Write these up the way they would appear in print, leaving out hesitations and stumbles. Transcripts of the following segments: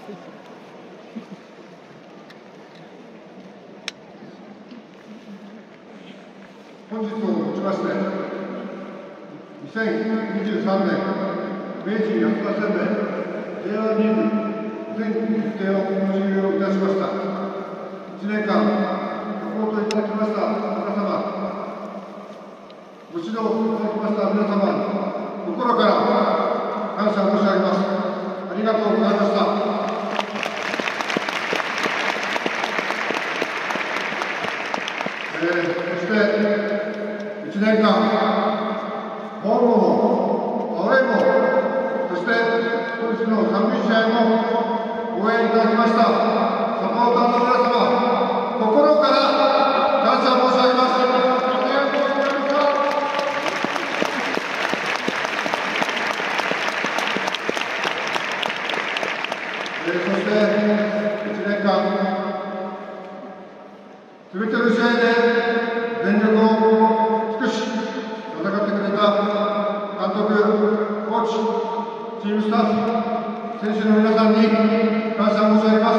本日をもちまして、2023年明治安田生命 J1 リーグ全日程を終了いたしました。1年間サポートいただきました皆様、ご指導いただきました皆様、心から感謝申し上げます。ありがとうございました。そして1年間、ホームもアウェーも、そして本日の3塁試合も応援いただきましたサポーターの皆様、心から感謝申し上げます。ありがとうございました。そして1年間、すべての試合で全力を尽くし、戦ってくれた監督、コーチ、チームスタッフ、選手の皆さんに感謝申し上げます。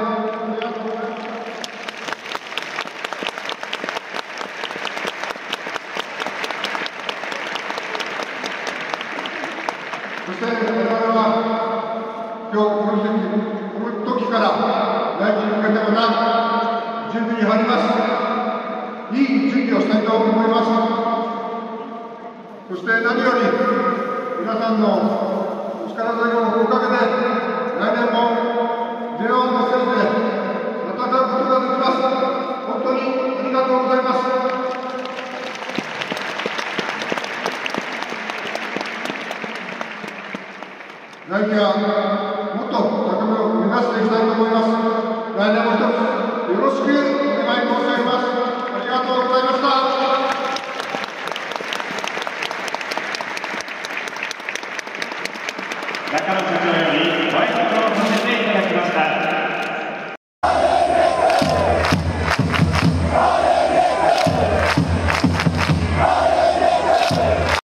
そして我々は今日この時から来季に向けてまた準備に入ります。いい準備をしたいと思います。そして何より皆さんのお力添えのおかげで来年も J1 のステージで戦うことができます。本当にありがとうございます。来季はもっと高みを目指していきたいと思います。来年も一つよろしくお願い申し上げます。ありがとうございました。 中野社長